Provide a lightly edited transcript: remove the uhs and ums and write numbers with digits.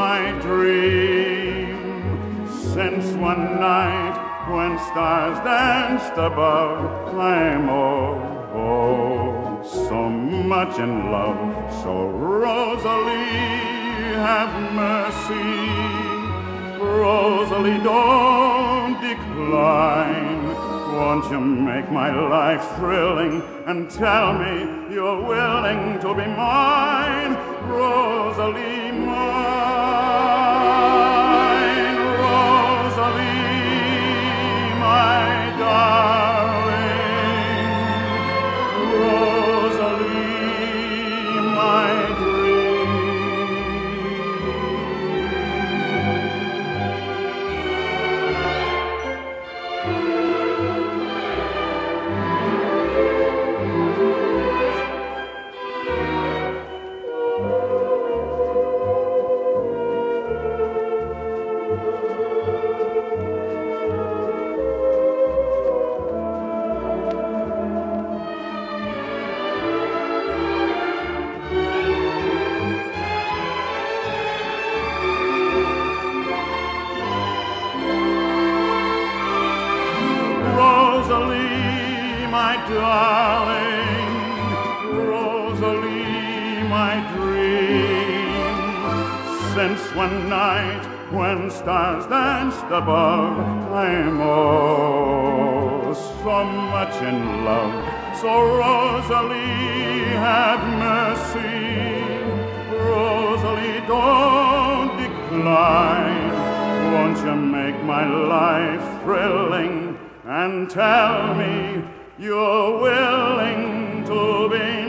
my dream. Since one night when stars danced above, I'm so much in love. So Rosalie, have mercy. Rosalie, don't decline. Won't you make my life thrilling and tell me you're willing to be mine? Rosalie, mine. Rosalie, my darling. Rosalie, my Rosalie, my darling, Rosalie, my dream. Since one night when stars danced above, I'm so much in love. So Rosalie, have mercy. Rosalie, don't decline. Won't you make my life thrilling and tell me you're willing to be